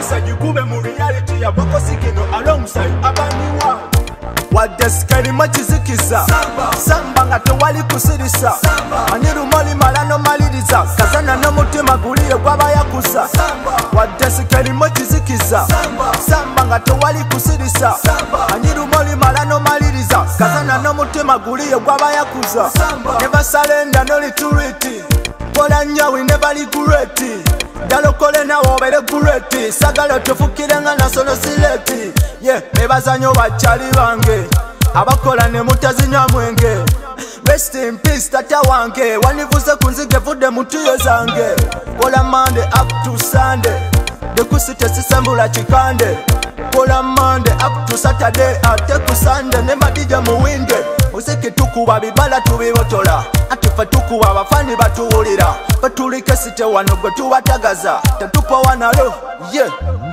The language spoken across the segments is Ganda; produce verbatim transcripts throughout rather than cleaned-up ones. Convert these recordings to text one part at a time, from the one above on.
producer jikube mu reality ya boko sikino alongside abaniwa wadde sikalima kizikiza samba nga tewali kusirisa anirumoli malano maliriza kazana n'omutima guliye gwabayakuza wadde sikalima kizikiza samba nga tewali kusirisa anirumoli malano maliriza kazana n'omutima guliye gwabayakuza never surrender no retreat kola nnyo we never regret dalokole nawe obere great sagala tufukire nga nasono sileti ye ebazanyo bakyali bange abakola ne mutazinywa mwenge rest in peace tata wange wanivuze kunzige vudde mutuyo zange kola Monday up to Sunday dekusite sisembula kikande kola Monday up to Saturday ate ku Sunday ne madija muwinde usiki tukuba bibala tubibotola atifa tukuba abafani batuwulira batulike site wano gwe tubatagaza tetupa wanalo ye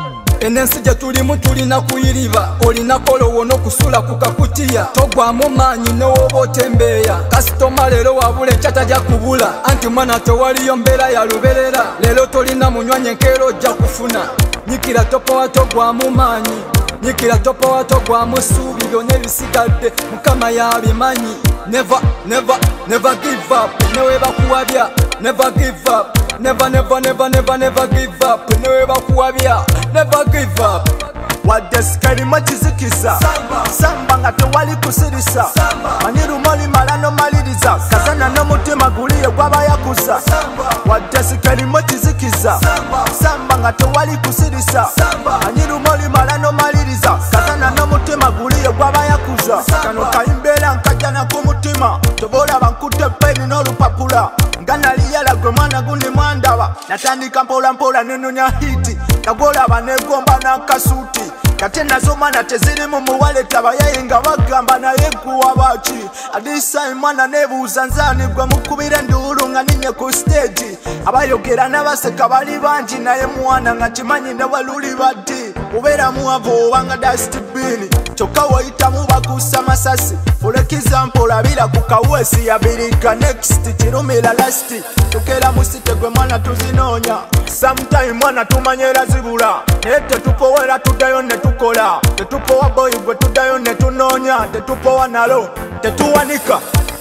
enensi gye tulimu tulina kuyiriba olina kolowo n'okusula ku kakutiya togwamu maanyi n'owoba otembeeya kasitoma leero wabula enkyata gya kubula anti mwana tewaliyo mbeera ya luberera leero tolina munywanyi enkeera ojja kufuna nyikira topowa togwamu maanyi nyikira topowa togwamu ssuubi byonna ebisigadde mukama yabimanyi never never never give up newebakuwabya never give up never never never never never give up newebakuwabya never give up wadde sikalima kizikiza samba nga tewali kusirisa manirumoli malano maliriza kazana n'omutima guliye gwabayakuza wadde sikalima kizikiza samba nga tewali kusirisa manirumoli malano maliriza kazana n'omutima guliye gwabayakuza kano kayimbeera nkajjana ku mutima tobolaba nkutte peni n'olupapula nga naliyala gwe mwana gundi mwandaba natandika mpola mpola nenonya hiti nagolaba negomba n'akasuuti kate nazo mwana tezirimu muwaleta abayaye nga bagamba naye guwa baki adisa mwana nebuuza nzaani gwe mukubira enduulu nga ninye ku stage abayogera n'abaseka bali bangi naye mwana nga kimanyi ne waluli baddi ubeera muwavu obanga dustbin kyokka woyitamu bakuusa masasi for example abira ku kawesi yabirika next kirumira last tukera musite gwe mwana tuzinoonya sometime mwana tumanyera zibula naye tetupowera tuddayo ne tukola tetupowa boyi gwe tuddayo ne tunoonya tetupowa nalo tetuwanika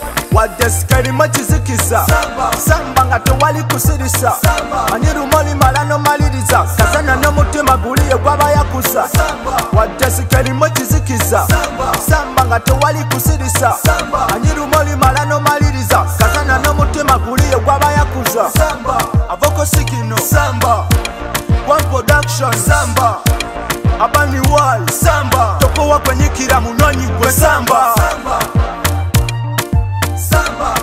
wadde sikalima kizikiza samba nga tewali kusirisa manirumoli malano maliriza kazana n'omutima guliye gwabayakuza wadde sikalima kizikiza samba nga tewali kusirisa manirumoli malano maliriza kazana n'omutima guliye gwabayakuza avoko sikino samba one production samba abani wal samba topowa kwenyikira munywanyi gwe samba Samba